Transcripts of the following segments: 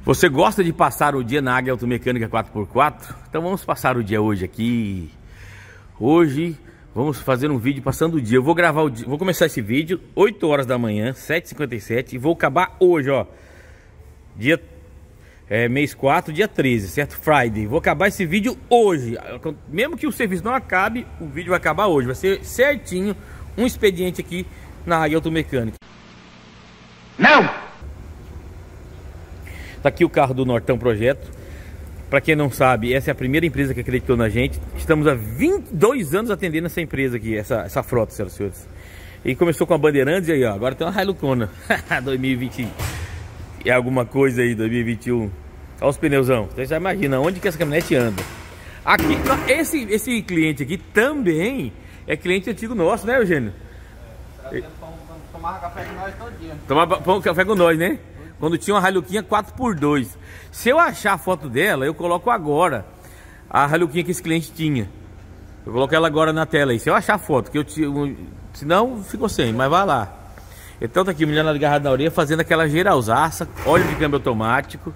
Você gosta de passar o dia na Águia Automecânica 4x4? Então vamos passar o dia hoje aqui. Hoje vamos fazer um vídeo passando o dia. Eu vou gravar o dia, vou começar esse vídeo 8 horas da manhã, 7h57, e vou acabar hoje, ó. Dia mês 4, dia 13, certo? Friday. Vou acabar esse vídeo hoje. Mesmo que o serviço não acabe, o vídeo vai acabar hoje. Vai ser certinho um expediente aqui na Águia Automecânica. Não! Tá aqui o carro do Nortão Projeto. Para quem não sabe, essa é a primeira empresa que acreditou na gente. Estamos há 22 anos atendendo essa empresa aqui, essa frota, senhoras e senhores. E começou com a Bandeirantes e aí, ó, agora tem uma Hilucona 2020 e alguma coisa aí, 2021. Olha os pneuzão. Você já imagina onde que essa caminhonete anda. Aqui, esse cliente aqui também é cliente antigo nosso, né, Eugênio? Tomava café com nós todo dia. Tomava café com nós, né? Quando tinha uma Hiluquinha 4x2. Se eu achar a foto dela, eu coloco agora a Hiluquinha que esse cliente tinha. Eu coloco ela agora na tela aí. Se eu achar a foto, que eu tinha, senão ficou sem, mas vai lá. Então tá aqui, mulher agarrada na orelha, fazendo aquela geralzaça, óleo de câmbio automático.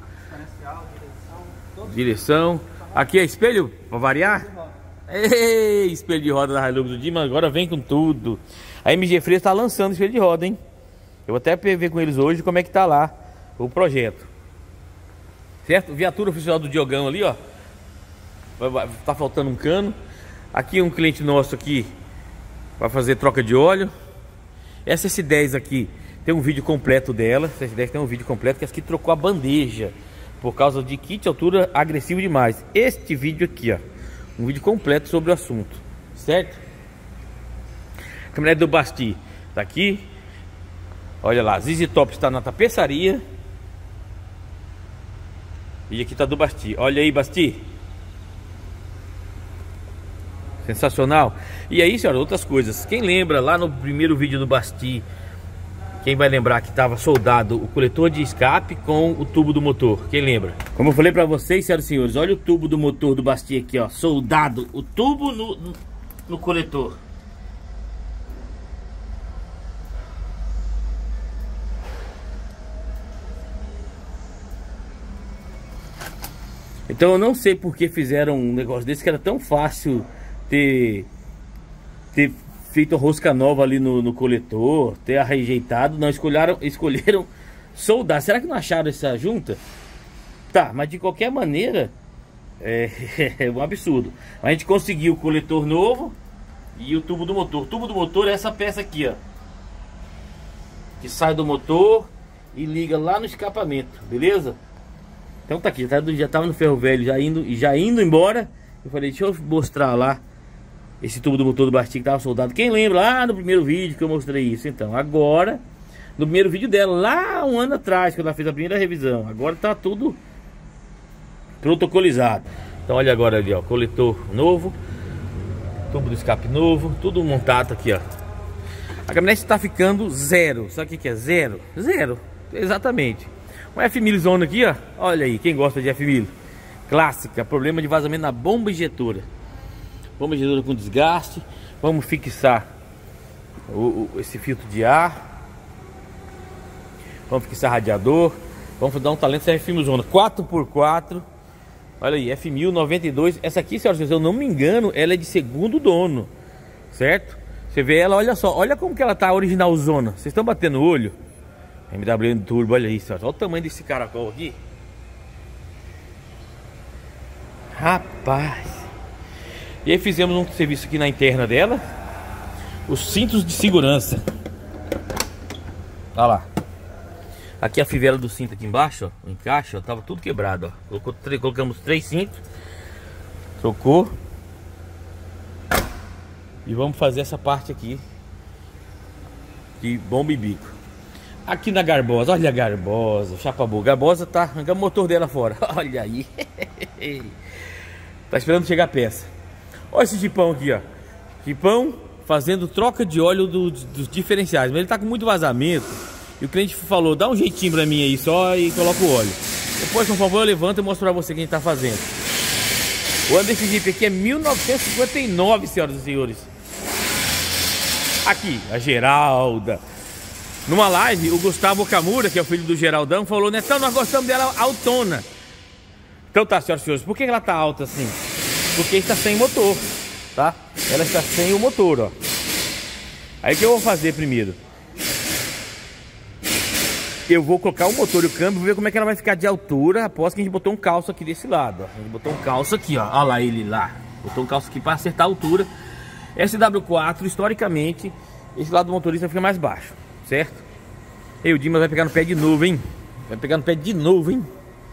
Direção. Aqui é espelho, pra variar. Ei, espelho de roda da Hilux do Dima, agora vem com tudo. A MG Freire tá lançando espelho de roda, hein? Eu vou até ver com eles hoje como é que tá lá o projeto. Certo? Viatura oficial do Diogão ali, ó. Tá faltando um cano. Aqui um cliente nosso aqui vai fazer troca de óleo. Essa S10 aqui tem um vídeo completo dela. Essa S10 tem um vídeo completo que essa aqui trocou a bandeja por causa de kit altura agressivo demais. Este vídeo aqui, ó, um vídeo completo sobre o assunto, certo? A caminhonete do Basti tá aqui. Olha lá, ZZ Top está na tapeçaria. E aqui tá do Basti. Olha aí, Basti. Sensacional. E aí, senhora, outras coisas. Quem lembra lá no primeiro vídeo do Basti, quem vai lembrar que estava soldado o coletor de escape com o tubo do motor? Quem lembra? Como eu falei para vocês, senhoras e senhores, olha o tubo do motor do Basti aqui, ó. Soldado o tubo no coletor. Então eu não sei por que fizeram um negócio desse, que era tão fácil ter feito a rosca nova ali no coletor, ter rejeitado. Não, escolheram soldar. Será que não acharam essa junta? Tá, mas de qualquer maneira é um absurdo. A gente conseguiu o coletor novo e o tubo do motor. O tubo do motor é essa peça aqui, ó, que sai do motor e liga lá no escapamento, beleza? Então tá aqui, já tava no ferro velho, já indo embora. Eu falei, deixa eu mostrar lá esse tubo do motor do Basti que tava soldado. Quem lembra lá no primeiro vídeo que eu mostrei isso? Então, agora, no primeiro vídeo dela, lá um ano atrás, quando ela fez a primeira revisão. Agora tá tudo protocolizado. Então olha agora ali, ó, coletor novo, tubo do escape novo, tudo montado aqui, ó. A caminhonete tá ficando zero. Sabe o que é zero? Zero, exatamente. Um F1000 zona aqui, ó. Olha aí, quem gosta de F1000 clássica, problema de vazamento na bomba injetora. Bomba injetora com desgaste. Vamos fixar esse filtro de ar. Vamos fixar radiador. Vamos dar um talento nessa F1000 zona 4x4. Olha aí, F1000 92. Essa aqui, senhoras e senhores, se eu não me engano, ela é de segundo dono, certo? Você vê ela, olha só, olha como que ela tá original zona. Vocês estão batendo o olho? MW Turbo, olha isso, olha o tamanho desse caracol aqui. Rapaz. E aí fizemos um serviço aqui na interna dela. Os cintos de segurança. Olha lá. Aqui a fivela do cinto aqui embaixo, ó, o encaixe, ó, tava tudo quebrado, ó. Colocamos 3 cintos. Trocou. E vamos fazer essa parte aqui de bomba e bico. Aqui na Garbosa, olha a Garbosa, chapa boa. Garbosa tá arrancando o motor dela fora. Olha aí. Tá esperando chegar a peça. Olha esse jipão aqui, ó. Jipão fazendo troca de óleo dos diferenciais. Mas ele tá com muito vazamento. E o cliente falou, dá um jeitinho pra mim aí só e coloca o óleo. Depois, por favor, eu levanto e mostro pra você o que a gente tá fazendo. O ano desse Jeep aqui é 1959, senhoras e senhores. Aqui, a Geralda. Numa live, o Gustavo Okamura, que é o filho do Geraldão, falou: Netão, nós gostamos dela altona. Então tá, senhoras e senhores, por que ela tá alta assim? Porque está sem motor, tá? Ela está sem o motor, ó. Aí o que eu vou fazer primeiro? Eu vou colocar o motor e o câmbio, ver como é que ela vai ficar de altura após que a gente botou um calço aqui desse lado, ó. A gente botou um calço aqui, ó. Olha lá ele lá. Botou um calço aqui para acertar a altura. SW4, historicamente, esse lado do motorista fica mais baixo, certo? E o Dimas vai pegar no pé de novo, hein? Vai pegar no pé de novo, hein?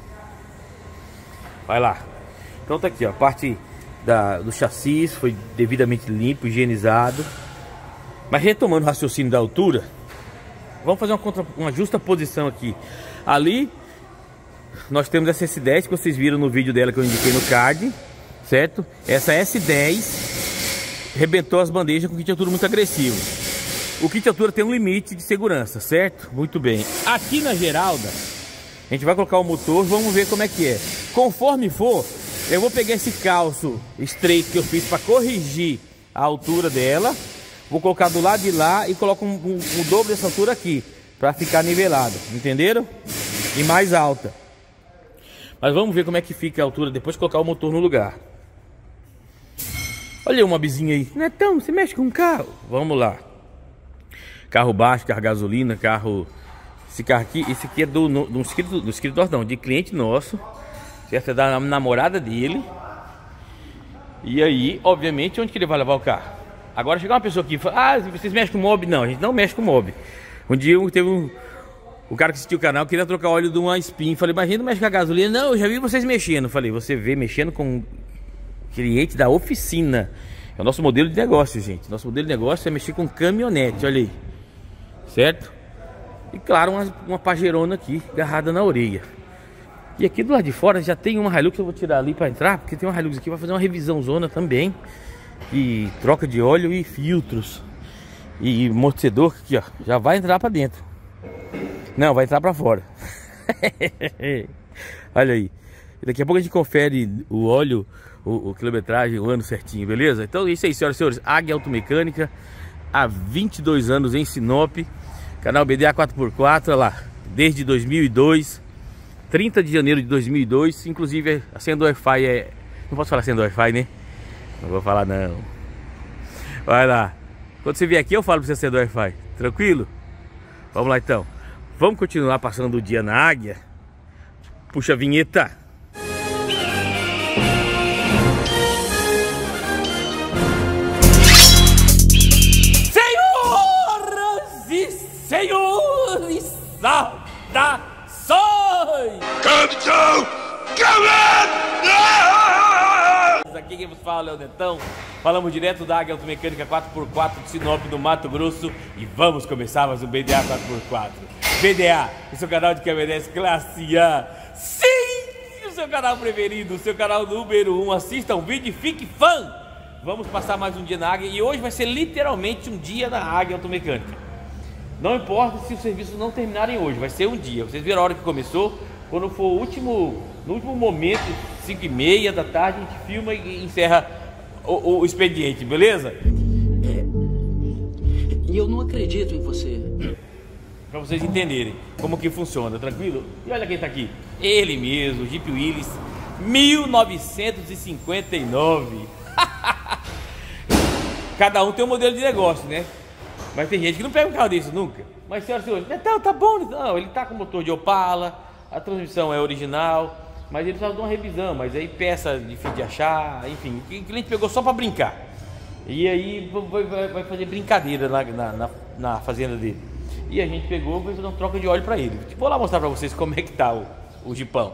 Vai lá. Então tá aqui, ó. A parte do chassi foi devidamente limpo, higienizado. Mas retomando o raciocínio da altura, vamos fazer uma justa posição aqui. Ali nós temos essa S10 que vocês viram no vídeo dela que eu indiquei no card, certo? Essa S10 rebentou as bandejas com kit de altura muito agressivo. O kit de altura tem um limite de segurança, certo? Muito bem. Aqui na Geralda, a gente vai colocar o motor, vamos ver como é que é. Conforme for, eu vou pegar esse calço estreito que eu fiz para corrigir a altura dela. Vou colocar do lado de lá e coloco um dobro dessa altura aqui, para ficar nivelado, entenderam? E mais alta. Mas vamos ver como é que fica a altura depois de colocar o motor no lugar. Olha uma bizinha aí. Netão, você mexe com um carro? Vamos lá. Carro baixo, carro gasolina, carro... Esse carro aqui, esse aqui é do escritório não, de cliente nosso. Certo? É da namorada dele. E aí, obviamente, onde que ele vai levar o carro? Agora chega uma pessoa aqui e fala: ah, vocês mexem com mob? Não, a gente não mexe com mob. Um dia teve o cara que assistiu o canal queria trocar óleo de uma Spin. Falei: mas a gente não mexe com a gasolina? Não, eu já vi vocês mexendo. Falei: você vê mexendo com cliente da oficina. É o nosso modelo de negócio, gente. Nosso modelo de negócio é mexer com caminhonete, olha aí. Certo? E claro, uma pajeirona aqui, agarrada na orelha. E aqui do lado de fora já tem uma Hilux, eu vou tirar ali para entrar, porque tem uma Hilux aqui, vai fazer uma revisão zona também. E troca de óleo e filtros. E amortecedor aqui, ó, já vai entrar para dentro. Não, vai entrar para fora. Olha aí. Daqui a pouco a gente confere o óleo, o quilometragem, o ano certinho, beleza? Então é isso aí, senhoras e senhores. Águia Automecânica, há 22 anos em Sinop. Canal BDA 4x4, olha lá, desde 2002, 30 de janeiro de 2002. Inclusive a senha do Wi-Fi é... Não posso falar a senha do Wi-Fi, né? Não vou falar não. Vai lá. Quando você vier aqui eu falo pra você a senha do Wi-Fi. Tranquilo? Vamos lá então. Vamos continuar passando o dia na Águia. Puxa a vinheta. Senhores, saudações! Capitão! Aqui quem vos fala é o Netão. Falamos direto da Águia Automecânica 4x4 de Sinop, do Mato Grosso. E vamos começar mais um BDA 4x4. BDA, o seu canal de caminhonetes classe A. Sim! O seu canal preferido, o seu canal número 1. Assista um vídeo e fique fã! Vamos passar mais um dia na Águia. E hoje vai ser literalmente um dia na Águia Automecânica. Não importa se os serviços não terminarem hoje, vai ser um dia. Vocês viram a hora que começou? Quando for no último momento, 5h30 da tarde, a gente filma e encerra o expediente, beleza? E eu não acredito em você. Pra vocês entenderem como que funciona, tranquilo? E olha quem tá aqui. Ele mesmo, Jeep Willys 1959. Cada um tem um modelo de negócio, né? Mas tem gente que não pega um carro desse nunca. Mas senhoras e senhores, tá bom. Não, ele tá com motor de Opala, a transmissão é original, mas ele precisa de uma revisão. Mas aí peça difícil de achar, enfim. O cliente pegou só para brincar. E aí vai fazer brincadeira na fazenda dele. E a gente pegou e vai fazer uma troca de óleo para ele. Vou lá mostrar para vocês como é que tá o Jeepão.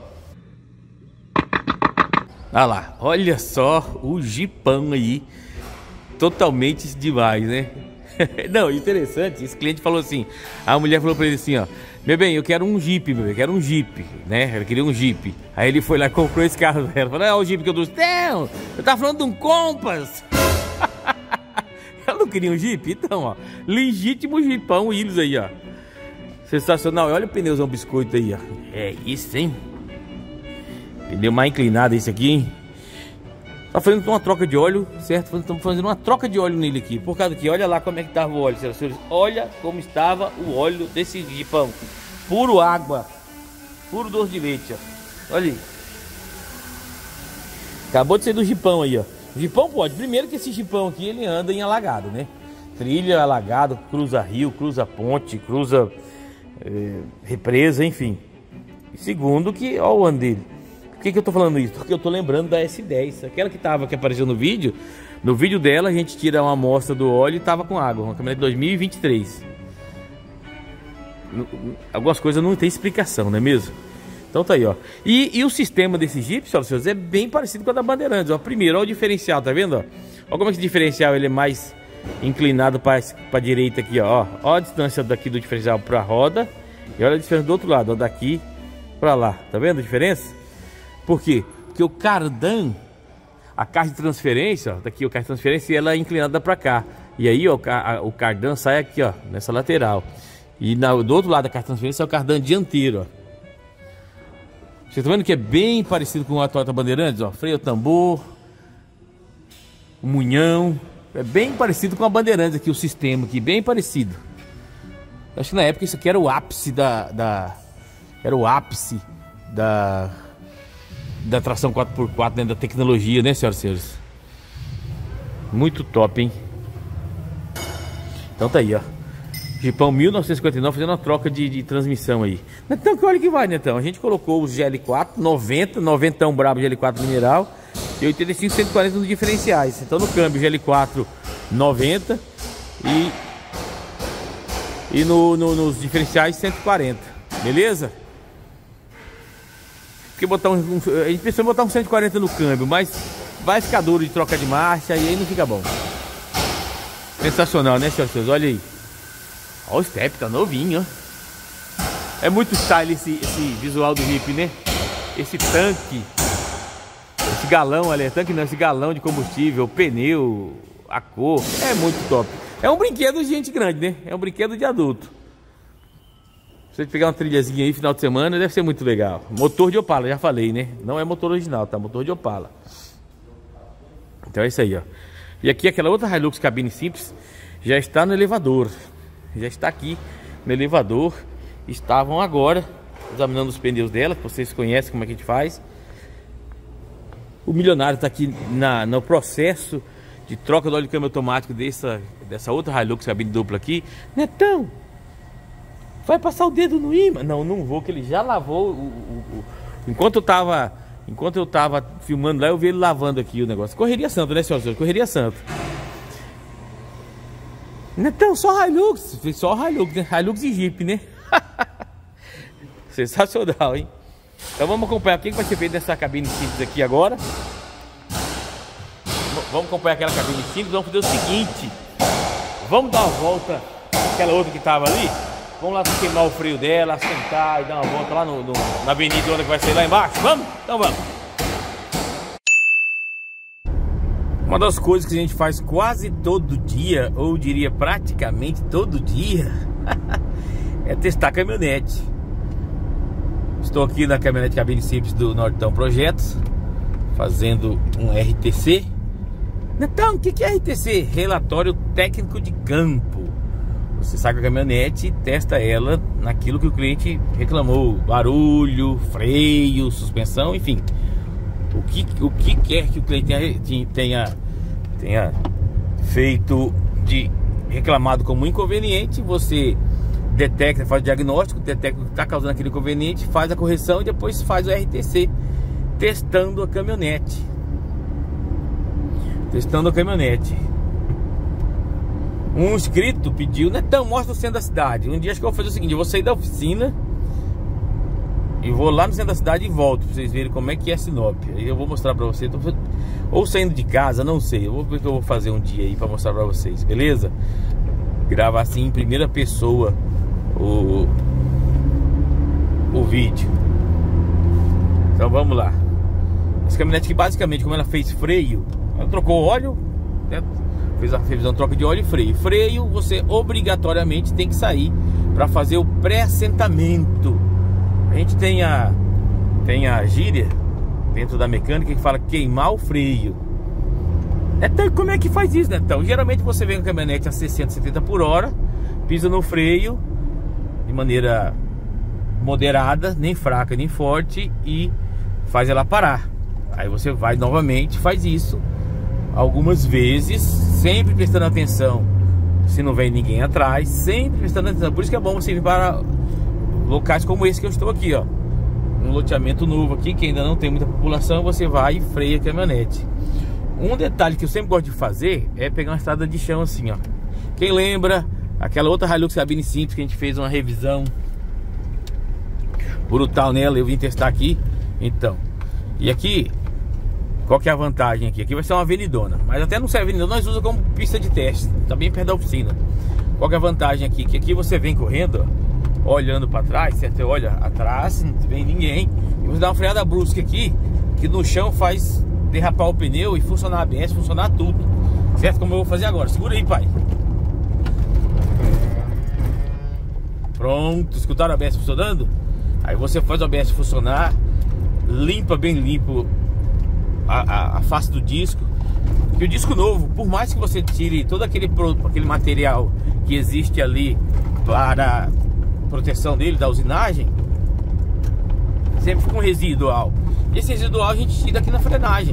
Olha lá, olha só o Jeepão aí. Totalmente demais, né? Não, interessante, esse cliente falou assim, a mulher falou pra ele assim, ó: meu bem, eu quero um Jeep, meu bem, eu quero um Jeep, né? Ela queria um Jeep. Aí ele foi lá e comprou esse carro dela. Falou: é o Jeep que eu trouxe. Não, eu tava falando de um Compass. Ela não queria um Jeep? Então, ó, legítimo Jeepão Willys aí, ó. Sensacional. Olha o pneuzão biscoito aí, ó. É isso, hein? Pneu mais inclinado esse aqui, hein? Tá fazendo uma troca de óleo, certo? Estamos fazendo uma troca de óleo nele aqui. Por causa que, olha lá como é que estava o óleo, senhoras e senhores. Olha como estava o óleo desse jipão. Puro água. Puro doce de leite, ó. Olha aí. Acabou de sair do jipão aí, ó. O jipão pode. Primeiro que esse jipão aqui, ele anda em alagado, né? Trilha, alagado, cruza rio, cruza ponte, cruza represa, enfim. E segundo que, ó o ano dele. Por que eu tô falando isso? Porque eu tô lembrando da S10. Aquela que apareceu no vídeo. No vídeo dela a gente tira uma amostra do óleo e tava com água. Uma caminhonete 2023. Algumas coisas não tem explicação, não é mesmo? Então tá aí, ó. E o sistema desse Jeep, senhoras, é bem parecido com a da Bandeirantes, ó. Primeiro, ó o diferencial, tá vendo, ó? Ó como é que esse diferencial ele é mais inclinado para a direita aqui, ó. Ó a distância daqui do diferencial para a roda. E olha a diferença do outro lado, ó, daqui para lá. Tá vendo a diferença? Por quê? Porque o cardan, a caixa de transferência, ó, daqui o caixa de transferência, ela é inclinada para cá. E aí, ó, o cardan sai aqui, ó, nessa lateral. E do outro lado da caixa de transferência é o cardan dianteiro, ó. Vocês estão vendo que é bem parecido com a Toyota Bandeirantes, ó. Freio tambor, o munhão. É bem parecido com a Bandeirantes aqui, o sistema aqui, bem parecido. Acho que na época isso aqui era o ápice era o ápice da tração 4x4, né, da tecnologia, né, senhoras e senhores? Muito top, hein? Então tá aí, ó. Jeepão 1959 fazendo uma troca de transmissão aí. Netão, que olha que vai, Netão. A gente colocou os GL4 90 brabo GL4 mineral e 85 140 nos diferenciais. Então no câmbio GL4 90 e nos diferenciais 140. Beleza? Porque a gente pensou em botar um 140 no câmbio, mas vai ficar duro de troca de marcha e aí não fica bom. Sensacional, né, senhores? Olha aí. Olha o step, tá novinho, ó. É muito style esse visual do Jeep, né? Esse tanque, esse galão, olha, tanque não, esse galão de combustível, o pneu, a cor, é muito top. É um brinquedo de gente grande, né? É um brinquedo de adulto. Se você pegar uma trilhazinha aí final de semana, deve ser muito legal. Motor de Opala, já falei, né? Não é motor original, tá? Motor de Opala. Então é isso aí, ó. E aqui aquela outra Hilux cabine simples já está no elevador. Já está aqui no elevador. Estavam agora examinando os pneus dela, que vocês conhecem como é que a gente faz. O milionário está aqui no processo de troca do óleo de câmbio automático dessa outra Hilux cabine dupla aqui. Netão, vai passar o dedo no imã? Não, não vou, que ele já lavou enquanto eu tava filmando lá, eu vi ele lavando aqui o negócio. Correria santa, né, senhor? Correria santa. Então, só Hilux, né? Hilux e Jeep, né? Sensacional, hein? Então vamos acompanhar o que vai ser feito nessa cabine simples aqui agora. Vamos acompanhar aquela cabine simples. Vamos fazer o seguinte: vamos dar uma volta aquela outra que tava ali. Vamos lá queimar o freio dela, sentar e dar uma volta lá na avenida onde vai ser lá embaixo. Vamos? Então vamos. Uma das coisas que a gente faz quase todo dia, ou diria praticamente todo dia, é testar a caminhonete. Estou aqui na caminhonete cabine simples do Nortão Projetos, fazendo um RTC. Então, o que é RTC? Relatório técnico de campo. Você saca a caminhonete e testa ela naquilo que o cliente reclamou: barulho, freio, suspensão, enfim. O que quer que o cliente tenha feito de reclamado como inconveniente, você detecta, faz o diagnóstico, detecta o que está causando aquele inconveniente, faz a correção e depois faz o RTC testando a caminhonete. Um inscrito pediu: Netão, mostra o centro da cidade. Um dia acho que eu vou fazer o seguinte: eu vou sair da oficina e vou lá no centro da cidade e volto pra vocês verem como é que é Sinop. Aí eu vou mostrar pra vocês. Ou saindo de casa, não sei. Eu vou ver o que eu vou fazer um dia aí pra mostrar pra vocês, beleza? Gravar assim em primeira pessoa o vídeo. Então vamos lá. Essa caminhonete que basicamente, como ela fez freio, ela trocou óleo, né? Fez uma troca de óleo e freio. Freio você obrigatoriamente tem que sair para fazer o pré-assentamento. A gente tem a gíria dentro da mecânica que fala queimar o freio. Então, como é que faz isso, né? Então, geralmente você vem com a caminhonete a 60, 70 por hora, pisa no freio de maneira moderada, nem fraca, nem forte, e faz ela parar. Aí você vai novamente, faz isso algumas vezes, sempre prestando atenção se não vem ninguém atrás, sempre prestando atenção. Por isso que é bom você vir para locais como esse que eu estou aqui, ó. Um loteamento novo aqui, que ainda não tem muita população, você vai e freia a caminhonete. Um detalhe que eu sempre gosto de fazer é pegar uma estrada de chão assim, ó. Quem lembra aquela outra Hilux cabine simples que a gente fez uma revisão brutal nela, eu vim testar aqui. Então, e aqui, qual que é a vantagem aqui? Aqui vai ser uma avenidona, mas até não serve avenidona, nós usamos como pista de teste, tá bem perto da oficina. Qual que é a vantagem aqui? Que aqui você vem correndo, ó, olhando para trás, certo? Você olha atrás, não vem ninguém, e você dá uma freada brusca aqui, que no chão faz derrapar o pneu e funcionar a ABS, funcionar tudo, certo? Como eu vou fazer agora. Segura aí, pai. Pronto, escutaram a ABS funcionando? Aí você faz o ABS funcionar, limpa bem limpo a face do disco. E o disco novo, por mais que você tire todo aquele material que existe ali para proteção dele, da usinagem, sempre fica um residual. Esse residual a gente tira aqui na frenagem.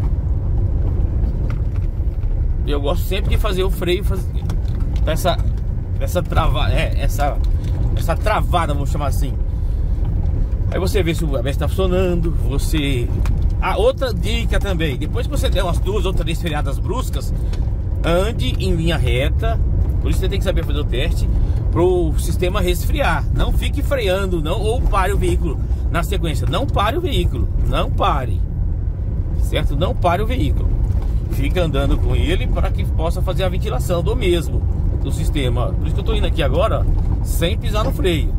Eu gosto sempre de fazer o freio, essa travada, vamos chamar assim. Aí você vê se o ABS está funcionando. Outra dica também: depois que você der umas 2 ou 3 freadas bruscas, ande em linha reta. Por isso você tem que saber fazer o teste para o sistema resfriar. Não fique freando, não, ou pare o veículo na sequência. Não pare o veículo, não pare, certo? Não pare o veículo. Fica andando com ele para que possa fazer a ventilação do mesmo, do sistema. Por isso que eu estou indo aqui agora, ó, sem pisar no freio.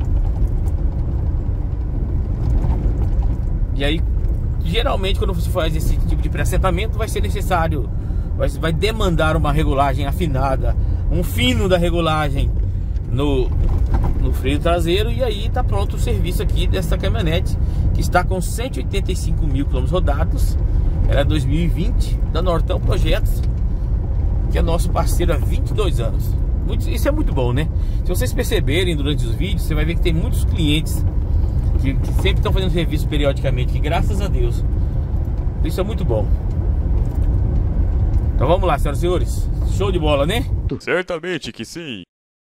E aí, geralmente, quando você faz esse tipo de pré-assentamento, vai ser necessário, vai demandar uma regulagem afinada, um fino da regulagem no freio traseiro. E aí tá pronto o serviço aqui dessa caminhonete, que está com 185 mil km rodados. Ela é 2020, da Nortão Projetos, que é nosso parceiro há 22 anos. Isso é muito bom, né? Se vocês perceberem durante os vídeos, você vai ver que tem muitos clientes que sempre estão fazendo serviço periodicamente, que graças a Deus, isso é muito bom. Então vamos lá, senhoras e senhores. Show de bola, né? Certamente que sim.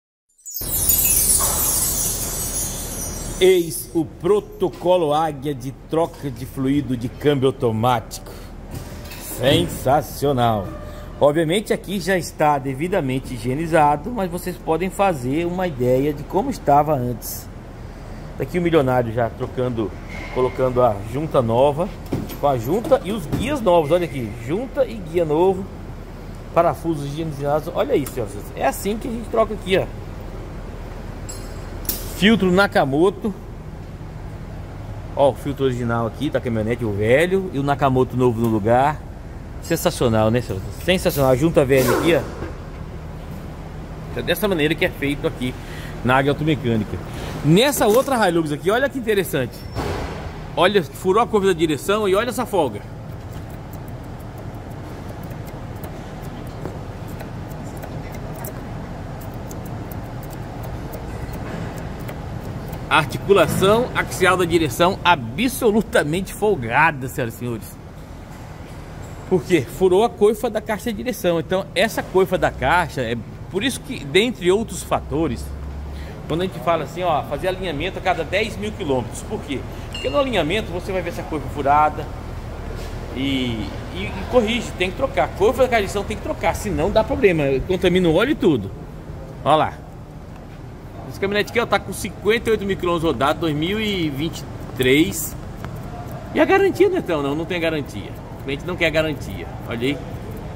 Eis o protocolo Águia de troca de fluido de câmbio automático. Sensacional. Obviamente aqui já está devidamente higienizado, mas vocês podem fazer uma ideia de como estava antes. Aqui o milionário já colocando a junta nova, com a junta e os guias novos. Olha aqui, junta e guia novo, parafusos higienizados. Olha isso, ó. É assim que a gente troca aqui, ó. Filtro Nakamoto. Ó, o filtro original aqui da caminhonete, o velho, e o Nakamoto novo no lugar. Sensacional, né, senhor? Sensacional. A junta velha aqui, ó. É dessa maneira que é feito aqui na Águia Automecânica. Nessa outra Hilux aqui, olha que interessante. Olha, furou a curva da direção e olha essa folga. Articulação axial da direção absolutamente folgada, senhoras e senhores. Por quê? Furou a coifa da caixa de direção. Então essa coifa da caixa, é por isso que, dentre outros fatores, quando a gente fala assim, ó, fazer alinhamento a cada 10 mil quilômetros. Por quê? Porque no alinhamento você vai ver essa coifa furada e corrige, tem que trocar. A coifa da caixa de direção tem que trocar, senão dá problema, contamina o óleo e tudo. Olha lá. Esse caminhonete aqui, ó, tá com 58 mil quilômetros rodados, 2023. E a garantia, né, então? Não tem garantia. O cliente não quer garantia. Olha aí.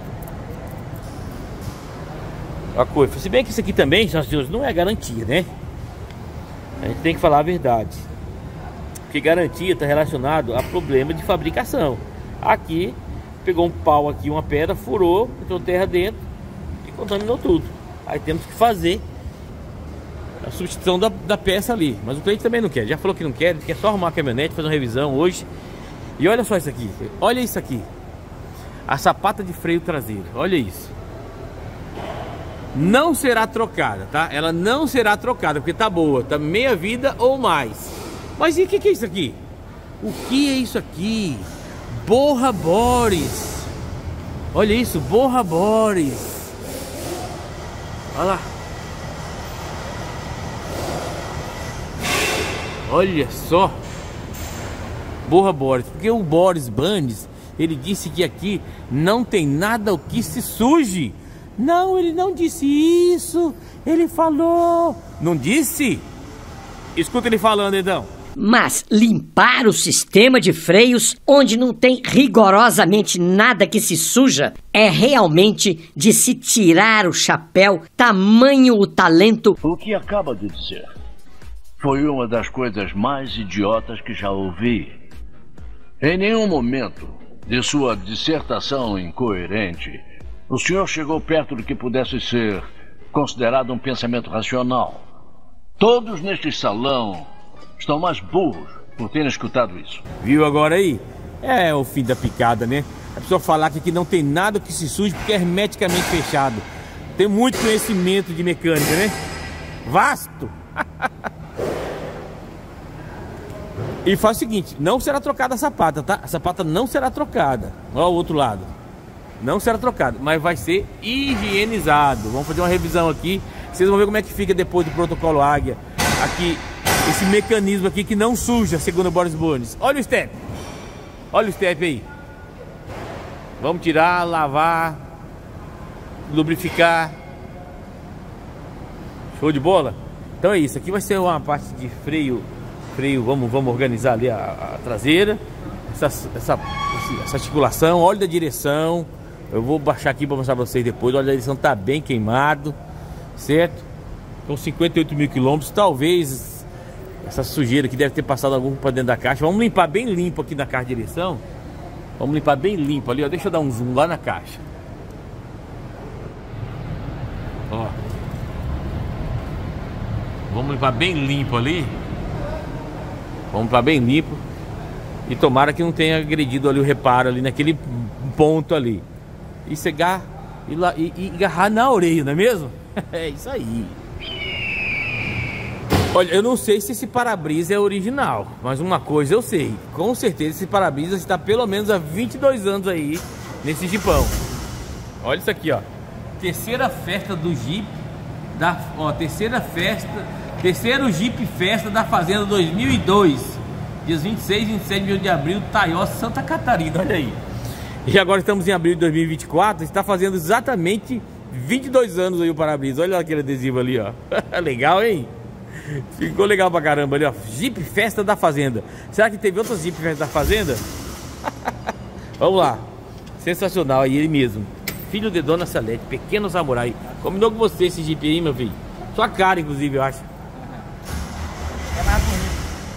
A coifa. Se bem que isso aqui também, senhoras e senhores, não é garantia, né? A gente tem que falar a verdade. Porque garantia está relacionado a problema de fabricação. Aqui, pegou um pau aqui, uma pedra, furou, entrou terra dentro e contaminou tudo. Aí temos que fazer a substituição da peça ali. Mas o cliente também não quer. Já falou que não quer, ele quer só arrumar a caminhonete, fazer uma revisão hoje. E olha só isso aqui. Olha isso aqui. a sapata de freio traseiro. Olha isso. Não será trocada, tá? Ela não será trocada, porque tá boa, tá meia vida ou mais. Mas e o que é isso aqui? O que é isso aqui? Borra Boris. Olha isso, Borra Boris. Olha lá. Olha só. Borra Boris. Porque o Boris Bandes, ele disse que aqui não tem nada o que se suje. Não, ele não disse isso. Ele falou. Não disse? Escuta ele falando, então. Mas limpar o sistema de freios, onde não tem rigorosamente nada que se suja, é realmente de se tirar o chapéu, tamanho o talento. O que acaba de dizer foi uma das coisas mais idiotas que já ouvi. Em nenhum momento de sua dissertação incoerente, o senhor chegou perto do que pudesse ser considerado um pensamento racional. Todos neste salão estão mais burros por terem escutado isso. Viu agora aí? É o fim da picada, né? A pessoa falar que aqui não tem nada que se suje porque é hermeticamente fechado. Tem muito conhecimento de mecânica, né? Vasto! E faz o seguinte, não será trocada a sapata, tá? A sapata não será trocada. Olha o outro lado. Não será trocado, mas vai ser higienizado. Vamos fazer uma revisão aqui. Vocês vão ver como é que fica depois do protocolo Águia. Aqui, esse mecanismo aqui que não suja, segundo o Boris Bandes. Olha o step. Olha o step aí. Vamos tirar, lavar, lubrificar. Show de bola? Então é isso. Aqui vai ser uma parte de freio. Vamos organizar ali a traseira. Essa articulação. Óleo da direção. Eu vou baixar aqui para mostrar para vocês depois. O óleo da direção tá bem queimado, certo? Com 58 mil quilômetros. Talvez essa sujeira aqui deve ter passado algum para dentro da caixa. Vamos limpar bem limpo aqui na caixa de direção. Vamos limpar bem limpo ali, ó. Deixa eu dar um zoom lá na caixa. Ó. Vamos limpar bem limpo ali. Vamos limpar bem limpo. E tomara que não tenha agredido ali o reparo ali naquele ponto ali. E cegar e agarrar na orelha, não é mesmo? É isso aí. Olha, eu não sei se esse para-brisa é original, mas uma coisa eu sei. Com certeza esse para-brisa está pelo menos há 22 anos aí nesse Jeepão. Olha isso aqui, ó. Terceira festa do Jeep. Terceiro Jeep Festa da Fazenda 2002. Dias 26 e 27 de abril, Taiós, Santa Catarina, olha aí. E agora estamos em abril de 2024, está fazendo exatamente 22 anos aí o para-brisa. Olha aquele adesivo ali, ó. Legal, hein? Ficou legal pra caramba ali, ó. Jeep Festa da Fazenda. Será que teve outros Jeep Festa da Fazenda? Vamos lá. Sensacional, aí ele mesmo. Filho de Dona Salete, pequeno samurai. Combinou com você esse Jeep aí, meu filho? Sua cara, inclusive, eu acho. É mais bonito.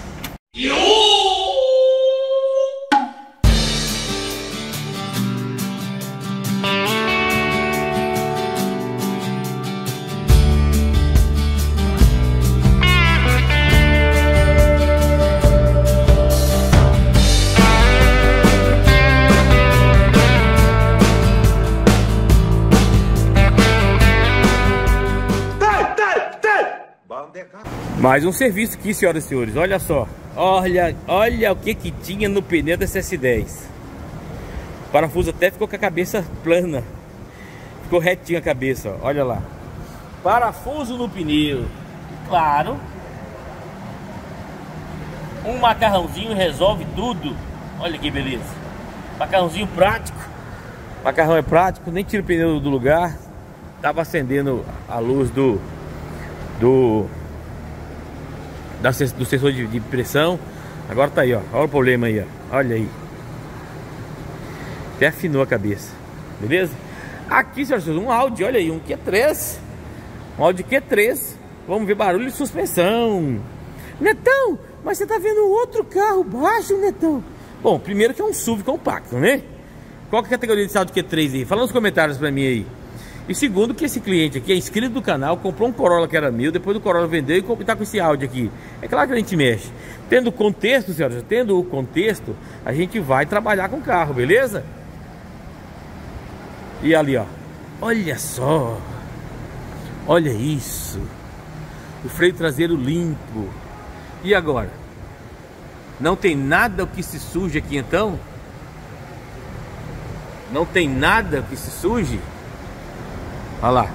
Mais um serviço aqui, senhoras e senhores. Olha só. Olha o que tinha no pneu dessa S10. O parafuso até ficou com a cabeça plana. Ficou retinho a cabeça, ó. Olha lá. Parafuso no pneu. Claro. Um macarrãozinho resolve tudo. Olha que beleza. Macarrãozinho prático. Macarrão é prático. Nem tira o pneu do lugar. Tava acendendo a luz do sensor de pressão. Agora tá aí, ó. Olha o problema aí, ó. Olha aí. Até afinou a cabeça. Beleza? Aqui, senhoras e senhores, um Audi. Olha aí, um Q3. Um Audi Q3. Vamos ver barulho de suspensão. Netão, mas você tá vendo outro carro baixo, Netão? Bom, primeiro que é um SUV compacto, né? Qual que é a categoria desse Audi Q3 aí? Fala nos comentários pra mim aí. E segundo, que esse cliente aqui é inscrito do canal, comprou um Corolla que era meu, depois do Corolla vendeu e tá com esse Audi aqui. É claro que a gente mexe. Tendo contexto, senhoras, tendo o contexto, a gente vai trabalhar com o carro, beleza? E ali, ó. Olha só. Olha isso. O freio traseiro limpo. E agora? Não tem nada que se suje aqui então? Não tem nada que se suje? Olha lá.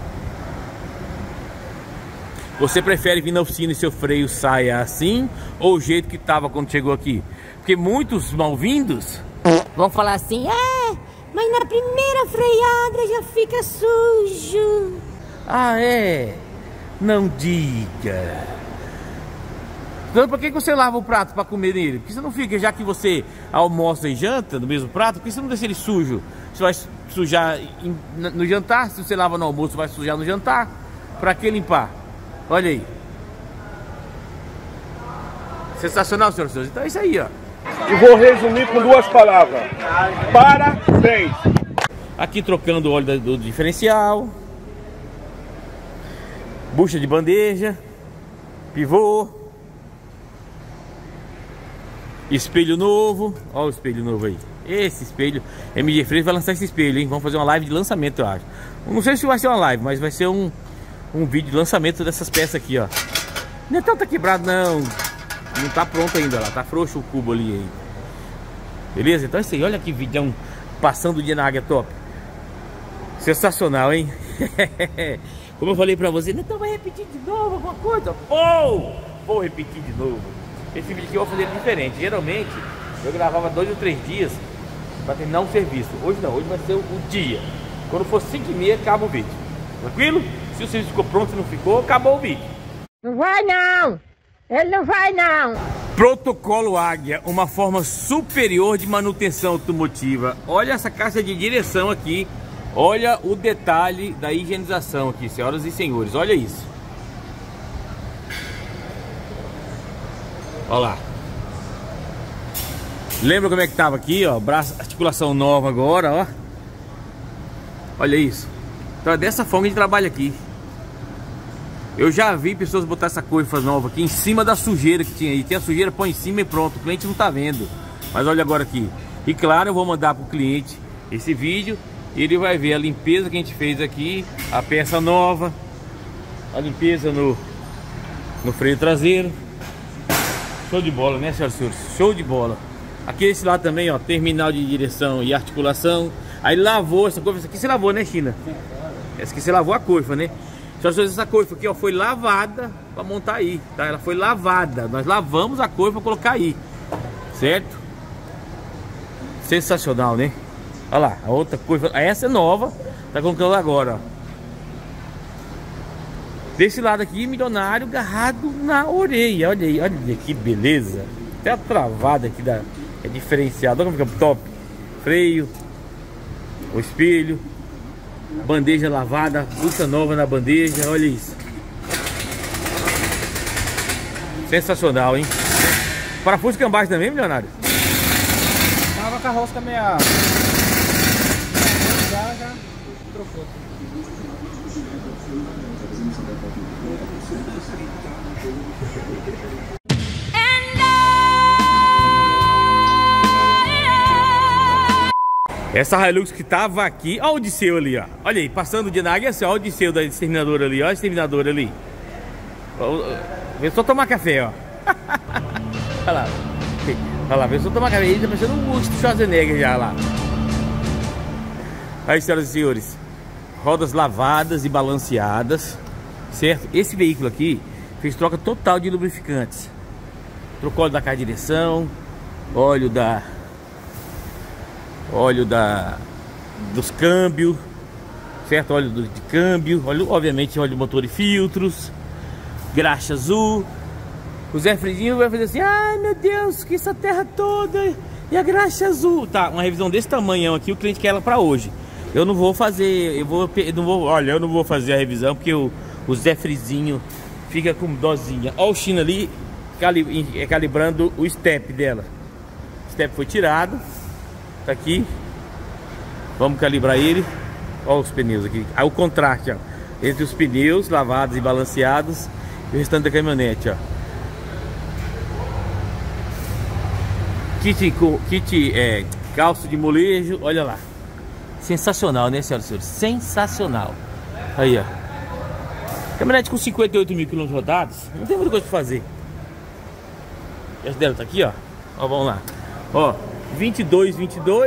Você prefere vir na oficina e seu freio saia assim? Ou o jeito que tava quando chegou aqui? Porque muitos mal-vindos vão falar assim: mas na primeira freada já fica sujo. Ah, é? Não diga. Então, por que você lava o prato para comer nele? Porque você não fica, já que você almoça e janta no mesmo prato, por que você não deixa ele sujo? Você vai sujar no jantar, se você lava no almoço, vai sujar no jantar. Para que limpar? Olha aí. Sensacional, senhoras e senhores. Então é isso aí, ó. E vou resumir com 2 palavras. Parabéns! Aqui trocando o óleo do diferencial. Bucha de bandeja. Pivô. Espelho novo. Olha o espelho novo aí. Esse espelho, MG Freios vai lançar esse espelho, hein? Vamos fazer uma live de lançamento, eu acho. Não sei se vai ser uma live, mas vai ser um vídeo de lançamento dessas peças aqui, ó. Não é tão tá quebrado, não. Não tá pronto ainda, lá. Tá frouxo o cubo ali, hein? Beleza? Então é isso aí. Olha que vídeo passando o dia na Águia Top. Sensacional, hein? Como eu falei pra você, então vai repetir de novo alguma coisa? Vou repetir de novo. Esse vídeo aqui eu vou fazer diferente. Geralmente eu gravava 2 ou 3 dias para terminar um serviço. Hoje não, hoje vai ser o dia. Quando for 5h30 acaba o vídeo. Tranquilo? Se o serviço ficou pronto, se não ficou, acabou o vídeo. Não vai não! Ele não vai não! Protocolo Águia, uma forma superior de manutenção automotiva. Olha essa caixa de direção aqui. Olha o detalhe da higienização aqui, senhoras e senhores. Olha isso. Olha lá. Lembra como é que tava aqui, ó? Braço, articulação nova agora, ó. Olha isso. Então é dessa forma que a gente trabalha aqui. Eu já vi pessoas botar essa coifa nova aqui em cima da sujeira que tinha aí. Tem a sujeira, põe em cima e pronto. O cliente não tá vendo. Mas olha agora aqui. E claro, eu vou mandar pro cliente esse vídeo. E ele vai ver a limpeza que a gente fez aqui. A peça nova. A limpeza no freio traseiro. Show de bola, né, senhoras e senhores? Show de bola. Aqui esse lado também, ó. Terminal de direção e articulação. Aí lavou essa coifa. Essa aqui você lavou, né, China? Essa aqui você lavou a coifa, né? Senhoras e senhores, essa coifa aqui, ó, foi lavada para montar aí, tá? Ela foi lavada. Nós lavamos a coifa para colocar aí. Certo? Sensacional, né? Olha lá, a outra coifa. Essa é nova. Tá colocando agora, ó. Desse lado aqui, milionário agarrado na orelha. Olha aí, olha que beleza. Até a travada aqui é diferenciada. Olha como fica top. Freio. O espelho. Bandeja lavada. Bucha nova na bandeja. Olha isso. Sensacional, hein? Parafuso cambagem também, milionário? Tava com a rosca meia... Já trocou. Essa Hilux que tava aqui, ó o Odisseu ali, ó. Olha aí, passando o dia na Águia, assim, ó o Odisseu da exterminadora ali, ó, a exterminadora ali. Vê só tomar café, ó. Olha lá. Olha lá, vê só tomar café. Ele tá parecendo um Schwarzenegger já lá. Aí, senhoras e senhores, rodas lavadas e balanceadas, certo? Esse veículo aqui fez troca total de lubrificantes. Trocou óleo da caixa de direção, óleo dos câmbios, certo? Óleo de câmbio, óleo, obviamente óleo de motor e filtros, graxa azul. O Zé Fredinho vai fazer assim: ai meu Deus, que essa terra toda e a graxa azul. Tá, uma revisão desse tamanho aqui, o cliente quer ela pra hoje. Eu não vou fazer, eu não vou fazer a revisão porque o Zé Frizinho fica com dozinha. Ó o China ali calibrando o step dela. O step foi tirado. Tá aqui. Vamos calibrar ele. Ó os pneus aqui. Aí o contraste, ó, entre os pneus lavados e balanceados e o restante da caminhonete, ó. Kit calço de molejo, olha lá. Sensacional, né, senhoras e senhores? Sensacional. Aí, ó. Caminhonete com 58 mil quilômetros rodados. Não tem muita coisa pra fazer. Essa dela tá aqui, ó. Ó, vamos lá. Ó, 22,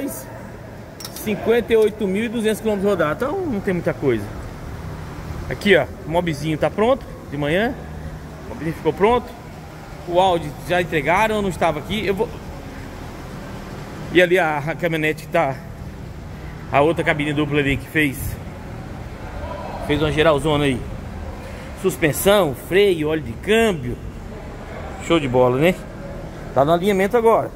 58.200 km rodados. Então não tem muita coisa. Aqui, ó, o mobzinho tá pronto de manhã. O mobzinho ficou pronto. O Audi já entregaram, eu não estava aqui. Eu vou... E ali a caminhonete tá... A outra cabine dupla ali que fez uma geralzona aí. Suspensão, freio, óleo de câmbio. Show de bola, né? Tá no alinhamento agora.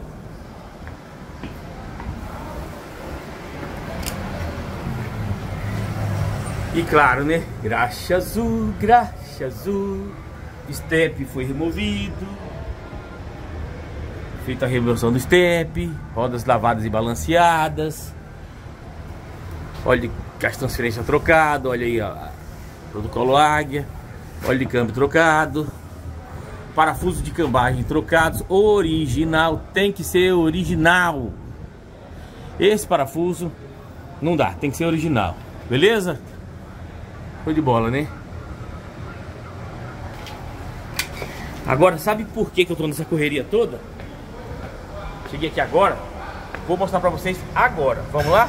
E claro, né? Graxa azul, graxa azul. Step foi removido. Feita a revolução do step. Rodas lavadas e balanceadas. Olha as transferências trocado. Olha aí, ó. Protocolo Águia. Óleo de câmbio trocado. Parafuso de cambagem trocados. Original. Tem que ser original. Esse parafuso não dá. Tem que ser original. Beleza? Foi de bola, né? Agora, sabe por que eu tô nessa correria toda? Cheguei aqui agora. Vou mostrar pra vocês agora. Vamos lá?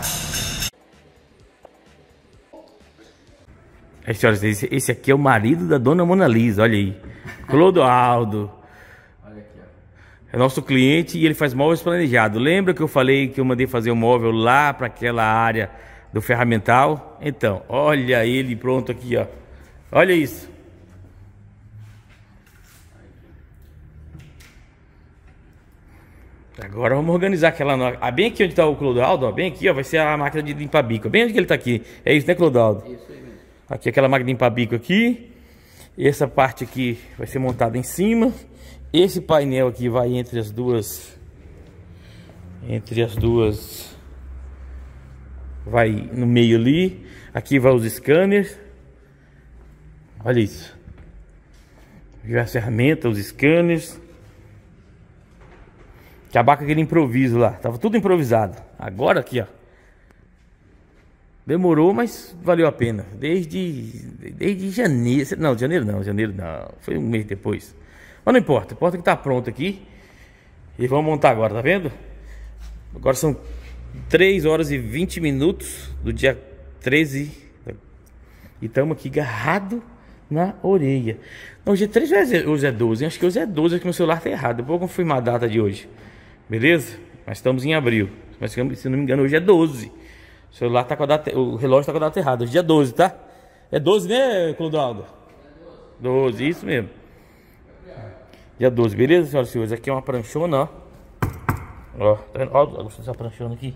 Aí, senhoras, esse aqui é o marido da dona Mona Lisa. Olha aí. Clodoaldo. Olha aqui, ó. É nosso cliente e ele faz móveis planejados. Lembra que eu falei que eu mandei fazer um móvel lá pra aquela área do ferramental? Então, olha ele pronto aqui, ó. Olha isso. Agora vamos organizar aquela... bem aqui onde está o Clodoaldo, ó, bem aqui, ó, vai ser a máquina de limpar bico. Bem onde que ele está aqui. É isso, né, Clodoaldo? Isso aí mesmo. Aqui aquela máquina de limpar bico aqui. Essa parte aqui vai ser montada em cima. Esse painel aqui vai entre as duas... Vai no meio ali. Aqui vai os scanners. Olha isso. Aqui vai as ferramentas, os scanners. Que abaca aquele improviso lá. Tava tudo improvisado. Agora aqui, ó. Demorou, mas valeu a pena. Desde janeiro. Não, janeiro não. Foi um mês depois. Mas não importa. Importa que tá pronto aqui. E vamos montar agora, tá vendo? Agora são 3 horas e 20 minutos do dia 13. E estamos aqui agarrado na orelha. Não, hoje é 13 ou hoje é 12? Acho que hoje é 12, que meu celular tá errado. Eu vou confirmar a data de hoje. Beleza? Mas estamos em abril. Mas se não me engano, hoje é 12. O celular tá com a data, o relógio tá com a data errada. Hoje é dia 12, tá? É 12, né, Clodoaldo? 12, isso mesmo. Dia 12, beleza, senhoras e senhores? Aqui é uma pranchona, ó. Ó, tá vendo? Ó, gostou dessa pranchona aqui?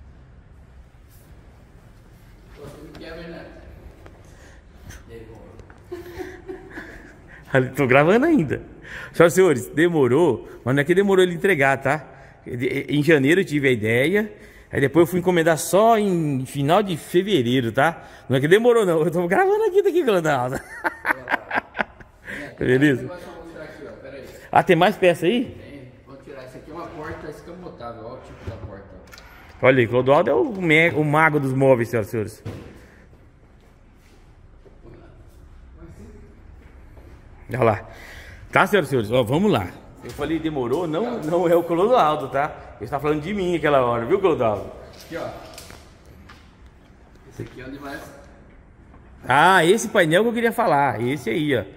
Tô gravando ainda. Senhoras e senhores, demorou, mas não é que demorou ele entregar, tá? Em janeiro eu tive a ideia, aí depois eu fui encomendar só em final de fevereiro, tá? Não é que demorou não, eu tô gravando aqui daqui, Clodoaldo. Beleza? Ah, tem mais peça aí? Tem, vou tirar. Essa aqui é uma porta escamotável, olha o tipo da porta. Olha aí, Clodoaldo é o mago dos móveis, senhoras e senhores. Olha lá. Tá, senhoras e senhores? Ó, vamos lá. Eu falei demorou, não é o Clodoaldo, tá? Ele está falando de mim aquela hora, viu, Clodoaldo? Aqui, ó. Esse aqui é onde vai... Ah, esse painel que eu queria falar. Esse aí, ó.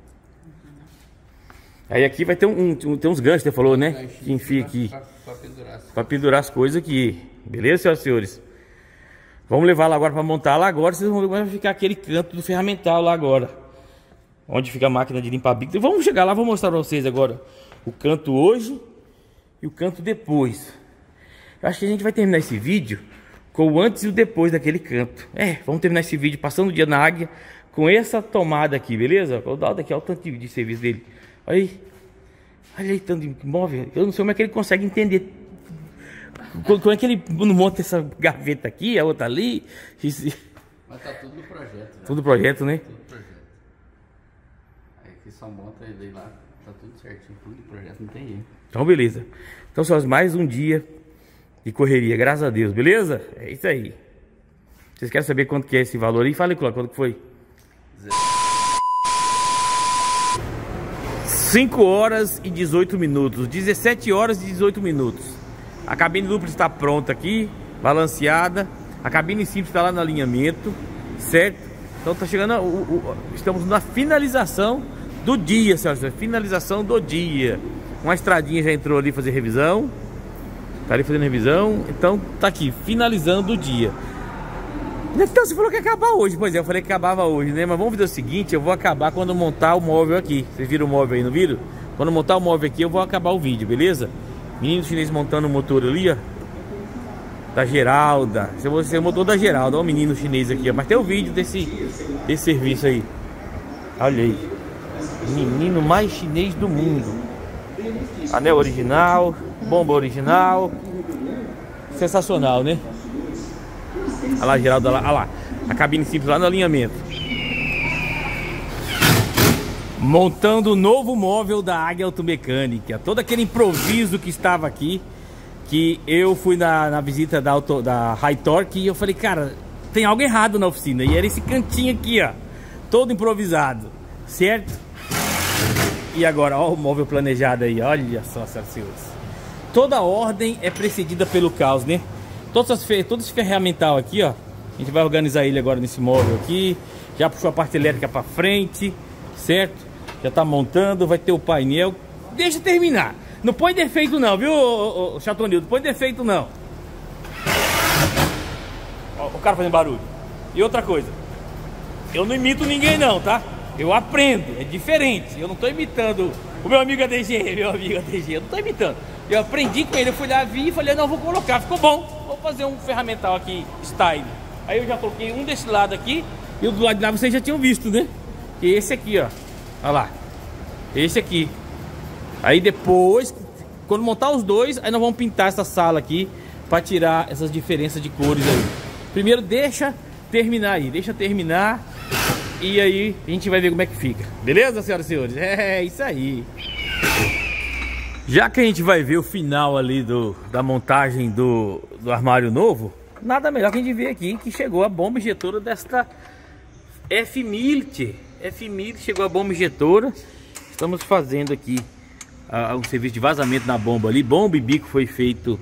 Aí aqui vai ter tem uns ganchos, você falou, né? Que enfia aqui. Pra pendurar as coisas aqui. Beleza, senhoras e senhores? Vamos levar lá agora pra montar lá agora. Vocês vão ver como vai ficar aquele canto do ferramental lá agora. Onde fica a máquina de limpar bico. Vamos chegar lá, vou mostrar pra vocês agora o canto hoje e o canto depois. Eu acho que a gente vai terminar esse vídeo com o antes e o depois daquele canto. Vamos terminar esse vídeo passando o dia na Águia com essa tomada aqui, beleza? Vou dar daqui, olha o tanto de serviço dele. Olha aí, tanto de móvel. Eu não sei como é que ele consegue entender. Como é que ele não monta essa gaveta aqui, a outra ali. Mas tá tudo no projeto. Né? Tudo projeto, né? Tudo projeto. Aí aqui só monta ele lá. Tá tudo certinho, tudo no projeto, não tem erro. Então, beleza. Então, só mais um dia de correria, graças a Deus, beleza? É isso aí. Vocês querem saber quanto que é esse valor aí? Fala aí, quanto que foi? 5 horas e 18 minutos. 17 horas e 18 minutos. A cabine dupla está pronta aqui, balanceada. A cabine simples está lá no alinhamento, certo? Então tá chegando, estamos na finalização do dia, senhoras. Finalização do dia. Uma estradinha já entrou ali fazer revisão. Tá ali fazendo revisão. Então tá aqui, finalizando o dia. Então você falou que ia acabar hoje. Pois é, eu falei que acabava hoje, né? Mas vamos fazer o seguinte, eu vou acabar quando montar o móvel aqui. Vocês viram o móvel aí, não viram? Quando montar o móvel aqui eu vou acabar o vídeo, beleza? Menino chinês montando o motor ali, ó. Da Geralda. Esse é o motor da Geralda. Olha o menino chinês aqui, ó. Mas tem o vídeo desse serviço aí. Olha aí. Menino mais chinês do mundo. Anel original. Bomba original. Sensacional, né? Olha lá, Geraldo, olha lá. A cabine simples lá no alinhamento. Montando o novo móvel da Águia Automecânica. Todo aquele improviso que estava aqui. Que eu fui na visita da High Torque e eu falei, cara, tem algo errado na oficina. E era esse cantinho aqui, ó. Todo improvisado. Certo? E agora, ó o móvel planejado aí. Olha só, senhoras e senhores. Toda ordem é precedida pelo caos, né? Todo esse ferramental aqui, ó. A gente vai organizar ele agora nesse móvel aqui. Já puxou a parte elétrica pra frente, certo? Já tá montando, vai ter o painel. Deixa terminar. Não põe defeito não, viu, Chatonildo? Não põe defeito não. Ó, o cara fazendo barulho. E outra coisa. Eu não imito ninguém não, tá? Eu aprendo, é diferente. Eu não tô imitando o meu amigo ADG, eu não tô imitando. Eu aprendi com ele, eu fui lá, vi e falei, não, vou colocar, ficou bom. Vou fazer um ferramental aqui, style. Aí eu já coloquei um desse lado aqui e o do lado de lá vocês já tinham visto, né? E esse aqui, ó. Olha lá. Esse aqui. Aí depois, quando montar os dois, aí nós vamos pintar essa sala aqui para tirar essas diferenças de cores aí. Primeiro deixa terminar aí, deixa terminar e aí a gente vai ver como é que fica. Beleza, senhoras e senhores? É isso aí. Já que a gente vai ver o final ali da montagem do armário novo, nada melhor que a gente ver aqui que chegou a bomba injetora desta F-Milt. F-Milt chegou a bomba injetora. Estamos fazendo aqui um serviço de vazamento na bomba ali. Bomba e bico foi refeito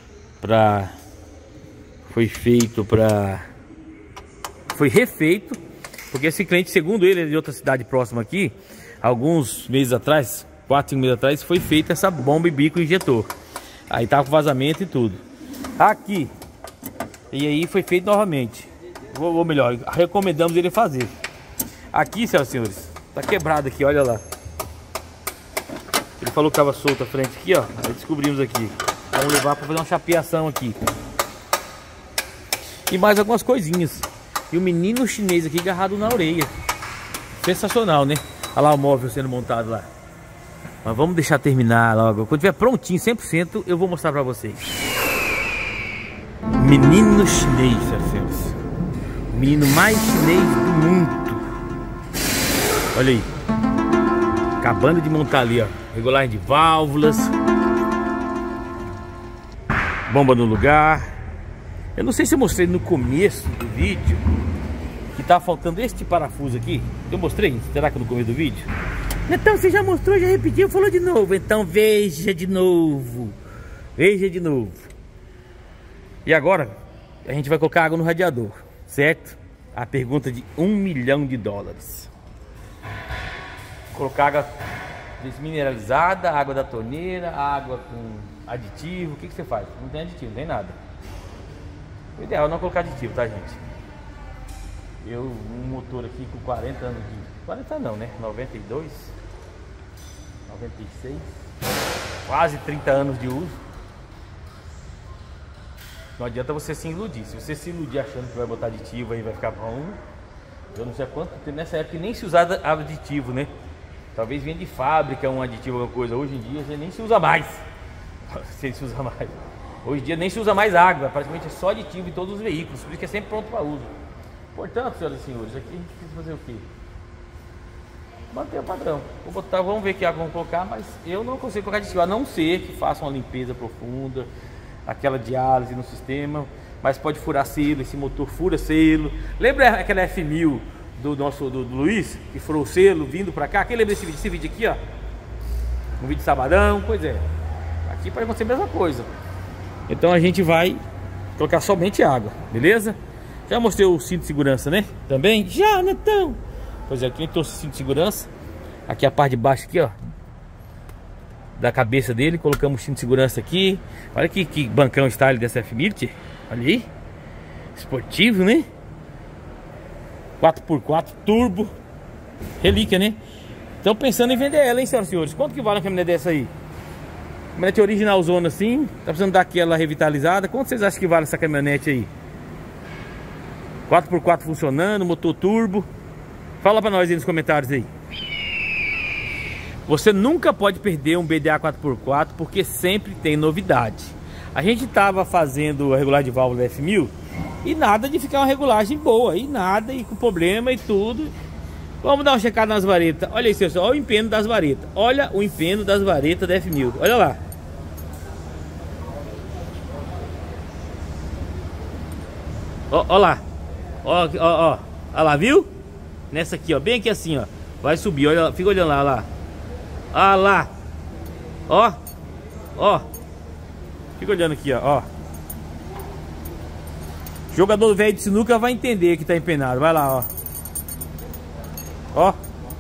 porque esse cliente, segundo ele, é de outra cidade próxima aqui. Alguns meses atrás, 4, 5 meses atrás, foi feita essa bomba e bico injetor. Aí tava com vazamento e tudo. Aqui. E aí foi feito novamente. Ou melhor, recomendamos ele fazer. Aqui, senhoras e senhores, tá quebrado aqui, olha lá. Ele falou que tava solto a frente aqui, ó. Aí descobrimos aqui. Vamos levar para fazer uma chapeação aqui. E mais algumas coisinhas. E o menino chinês aqui agarrado na orelha. Sensacional, né? Olha lá o móvel sendo montado lá. Mas vamos deixar terminar logo. Quando tiver prontinho, 100%, eu vou mostrar pra vocês. Menino chinês, senhores. O menino mais chinês do mundo. Olha aí. Acabando de montar ali, ó. Regulagem de válvulas. Bomba no lugar. Eu não sei se eu mostrei no começo do vídeo que tá faltando este parafuso aqui. Eu mostrei? Será que no começo do vídeo? Então você já mostrou, já repetiu, falou de novo. Então veja de novo. Veja de novo. E agora a gente vai colocar água no radiador, certo? A pergunta de $1 milhão. Colocar água desmineralizada, água da torneira, água com aditivo. O que você faz? Não tem aditivo, não tem nada. O ideal é não colocar aditivo, tá, gente? Um motor aqui com 40 anos de... 40 não, né? 92, 96, quase 30 anos de uso. Não adianta você se iludir. Se você se iludir achando que vai botar aditivo aí vai ficar bom, eu não sei quanto tempo. Nessa época nem se usava aditivo, né? Talvez venha de fábrica um aditivo, alguma coisa. Hoje em dia já nem se usa mais. Se usa mais. Hoje em dia nem se usa mais água. Praticamente é só aditivo em todos os veículos. Por isso que é sempre pronto para uso. Portanto, senhoras e senhores, aqui a gente precisa fazer o quê? Manter o padrão. Vou botar, vamos ver que água vamos colocar, mas eu não consigo colocar aditivo, a não ser que faça uma limpeza profunda, aquela diálise no sistema, mas pode furar selo, esse motor fura selo. Lembra aquela F1000 do Luiz, que furou o selo vindo pra cá? Quem lembra desse vídeo aqui, ó? Um vídeo de sabadão, pois é. Aqui pode acontecer a mesma coisa. Então a gente vai colocar somente água, beleza? Já mostrei o cinto de segurança, né? Também? Já, Netão! Pois é, aqui entrou o cinto de segurança. Aqui a parte de baixo aqui, ó, da cabeça dele. Colocamos o cinto de segurança aqui. Olha que bancão style dessa F1000. Olha aí. Esportivo, né? 4x4 turbo. Relíquia, né? Estão pensando em vender ela, hein, senhoras e senhores? Quanto que vale uma caminhonete dessa aí? Caminhonete original zona assim. Tá precisando dar aquela revitalizada. Quanto vocês acham que vale essa caminhonete aí? 4x4 funcionando, motor turbo. Fala pra nós aí nos comentários aí. Você nunca pode perder um BDA 4x4 porque sempre tem novidade. A gente tava fazendo a regulagem de válvula da F1000 e nada de ficar uma regulagem boa, e nada, e com problema e tudo. Vamos dar uma checada nas varetas. Olha aí, pessoal, olha o empeno das varetas. Olha o empeno das varetas da F1000. Olha lá. Ó lá. Ó lá, viu? Nessa aqui, ó, bem aqui assim, ó. Vai subir, olha, fica olhando lá, lá. Ah lá. Ó. Fica olhando aqui, ó. Jogador velho de sinuca vai entender que tá empenado. Vai lá, ó. Ó.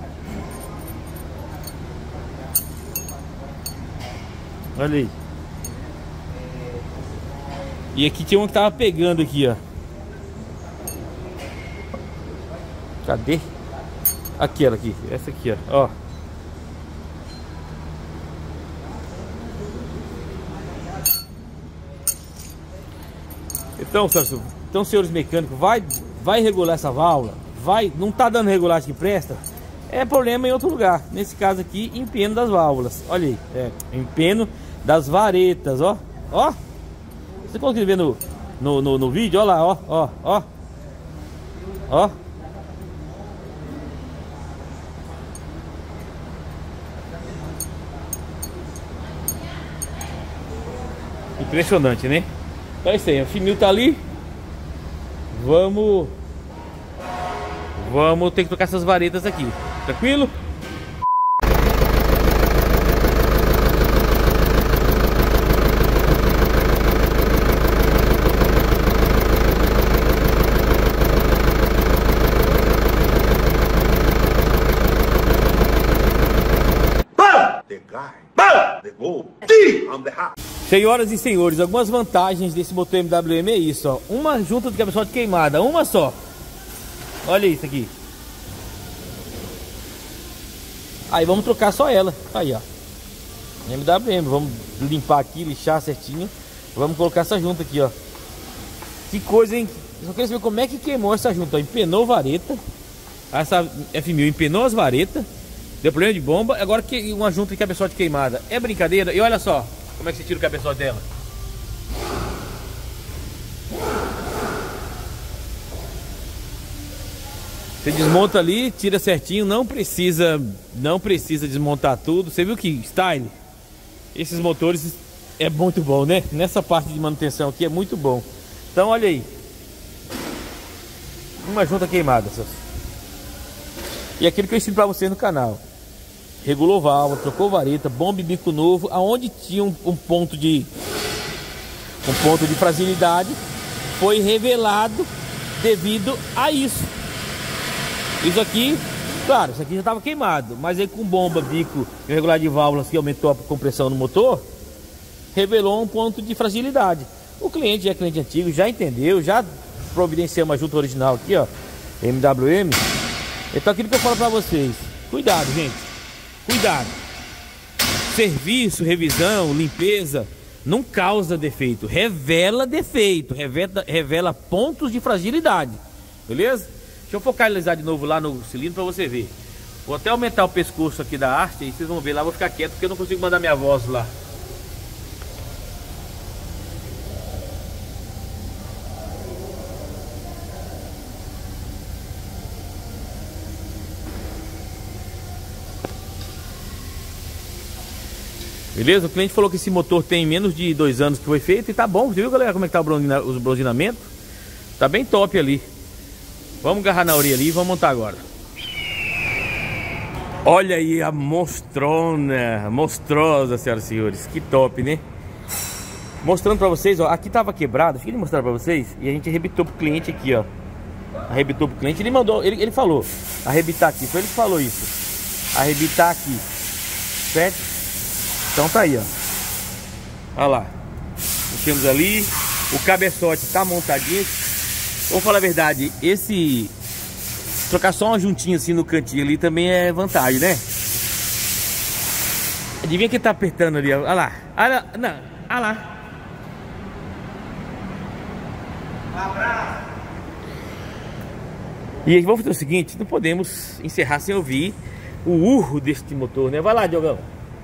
Olha aí. E aqui tinha uma que tava pegando aqui, ó. Cadê? Aquela aqui, essa aqui, ó. Então, senhores mecânicos, vai regular essa válvula. Não tá dando regulagem que presta. É problema em outro lugar. Nesse caso aqui, empeno das válvulas. Olha aí, empeno das varetas, ó. Você consegue ver no vídeo? Olha lá, ó. Impressionante, né? Então é isso aí, a F1000 tá ali. Vamos ter que trocar essas varetas aqui. Tranquilo? Senhoras e senhores, algumas vantagens desse motor MWM é isso, ó. Uma junta de cabeçote queimada, uma só. Olha isso aqui. Aí vamos trocar só ela. Aí, ó. MWM, vamos limpar aqui, lixar certinho. Vamos colocar essa junta aqui, ó. Que coisa, hein? Eu só queria saber como é que queimou essa junta, ó. Empenou vareta. Essa F1000 empenou as varetas. Deu problema de bomba. Agora que uma junta de cabeçote queimada. É brincadeira? E olha só como é que você tira o cabeçote dela. Você desmonta ali, tira certinho, não precisa desmontar tudo. Você viu que style? Esses motores é muito bom, né? Nessa parte de manutenção aqui é muito bom. Então olha aí. Uma junta queimada. E aquilo que eu ensino pra vocês no canal. Regulou válvula, trocou vareta, bomba e bico novo. Aonde tinha um ponto de fragilidade, foi revelado devido a isso. Isso aqui, claro, isso aqui já estava queimado, mas aí com bomba, bico e regular de válvulas que aumentou a compressão no motor, revelou um ponto de fragilidade. O cliente, já é cliente antigo, já entendeu, já providenciou uma junta original aqui, ó, MWM. Então aquilo que eu falo para vocês, cuidado, gente, cuidado. Serviço, revisão, limpeza não causa defeito, revela defeito, revela pontos de fragilidade, beleza? Deixa eu focalizar de novo lá no cilindro para você ver. Vou até aumentar o pescoço aqui da haste, aí vocês vão ver lá, vou ficar quieto porque eu não consigo mandar minha voz lá. Beleza? O cliente falou que esse motor tem menos de 2 anos que foi feito e tá bom. Você viu, galera, como é que tá o bronzeamento? Tá bem top ali. Vamos agarrar na orelha ali e vamos montar agora. Olha aí a monstrona, monstruosa, senhoras e senhores. Que top, né? Mostrando pra vocês, ó. Aqui tava quebrado, fica de mostrar pra vocês. E a gente arrebitou pro cliente aqui, ó. Arrebitou pro cliente, ele mandou, ele falou arrebitar aqui, foi ele que falou isso. Arrebitar aqui, certo? Então tá aí, ó. Olha lá. Mexemos ali. O cabeçote tá montadinho. Vamos falar a verdade, esse... trocar só uma juntinha assim no cantinho ali também é vantagem, né? Adivinha quem tá apertando ali, olha lá. Olha lá, não, olha lá. E vamos fazer o seguinte, não podemos encerrar sem ouvir o urro deste motor, né? Vai lá, Diogão.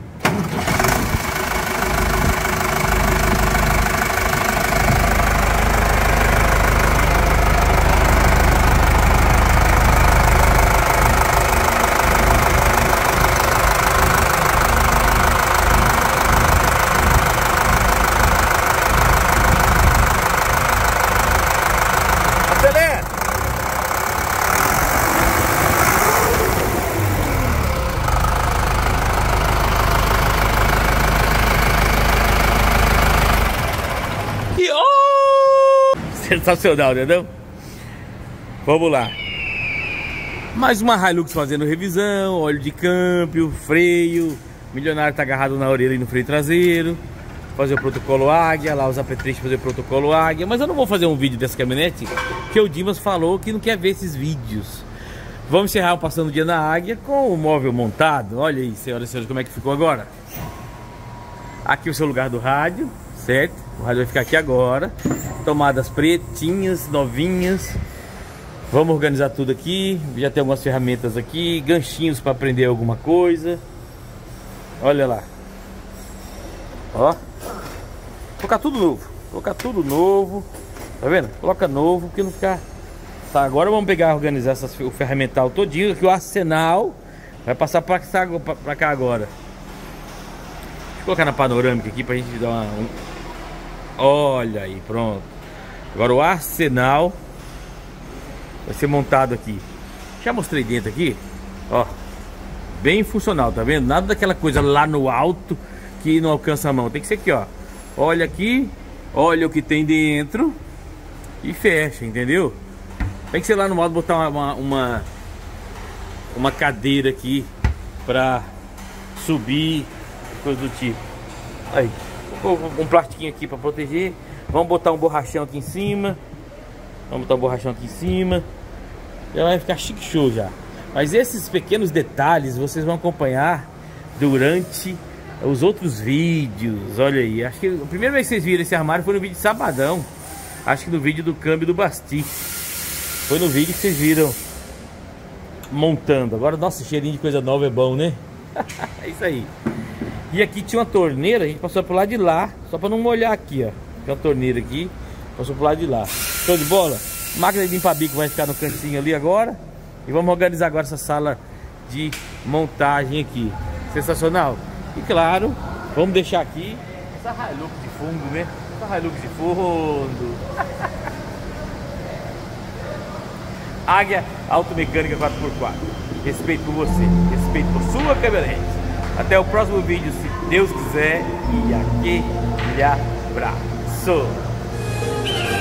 Sensacional, né não? Vamos lá. Mais uma Hilux fazendo revisão, óleo de câmbio, freio. O milionário tá agarrado na orelha e no freio traseiro. Fazer o protocolo Águia, lá os apetrechos fazer o protocolo Águia. Mas eu não vou fazer um vídeo dessa caminhonete, porque o Dimas falou que não quer ver esses vídeos. Vamos encerrar o Passando o Dia na Águia com o móvel montado. Olha aí, senhoras e senhores, como é que ficou agora. Aqui o seu lugar do rádio, certo? O rádio vai ficar aqui agora. Tomadas pretinhas, novinhas. Vamos organizar tudo aqui. Já tem algumas ferramentas aqui. Ganchinhos para prender alguma coisa. Olha lá. Ó. Colocar tudo novo. Colocar tudo novo. Tá vendo? Coloca novo, porque não ficar... Tá, agora vamos pegar e organizar o ferramental todinho. Aqui o arsenal vai passar para cá agora. Deixa eu colocar na panorâmica aqui pra gente dar uma... Olha aí, pronto. Agora o arsenal vai ser montado aqui. Já mostrei dentro aqui. Ó, bem funcional, tá vendo? Nada daquela coisa lá no alto que não alcança a mão. Tem que ser aqui, ó. Olha aqui, olha o que tem dentro e fecha, entendeu? Tem que ser lá no alto, botar uma cadeira aqui pra subir, coisa do tipo. Aí, um plastiquinho aqui pra proteger. Vamos botar um borrachão aqui em cima. Vamos botar um borrachão aqui em cima. Já vai ficar chique show já. Mas esses pequenos detalhes vocês vão acompanhar durante os outros vídeos. Olha aí, acho que a primeira vez que vocês viram esse armário foi no vídeo de sabadão. Acho que no vídeo do câmbio do Basti. Foi no vídeo que vocês viram montando. Agora, nossa, cheirinho de coisa nova é bom, né? É isso aí. E aqui tinha uma torneira, a gente passou pro lado de lá, só para não molhar aqui, ó. Tem uma torneira aqui, passou pro lado de lá. Show de bola? Máquina de limpar bico vai ficar no cantinho ali agora. E vamos organizar agora essa sala de montagem aqui. Sensacional. E claro, vamos deixar aqui essa Hilux de fundo, né? Essa Hilux de fundo. Águia Automecânica 4x4. Respeito por você, respeito por sua caminhonete. Até o próximo vídeo, se Deus quiser. E aquele abraço.